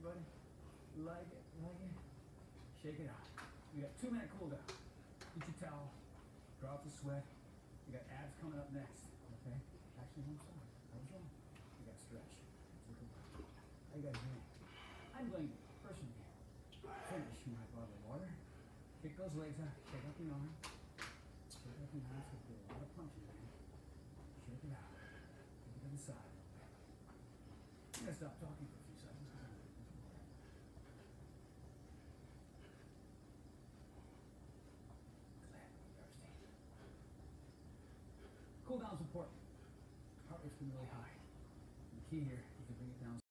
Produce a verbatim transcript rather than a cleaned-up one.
buddy. Like it, like it. Shake it out. You got two minute cool down. Get your towel. Draw out the sweat. You got abs coming up next. Okay? Actually, I'm sorry. I was wrong. You got stretch. How you guys doing? I'm going to personally finish my bottle of water. Kick those legs out. Shake up your arm. Shake up your arms. Do a lot of punching, man. Shake it out. Take it to the side. I'm gonna stop talking for a few seconds. Cool down's important. Heart rate's been really high. The key here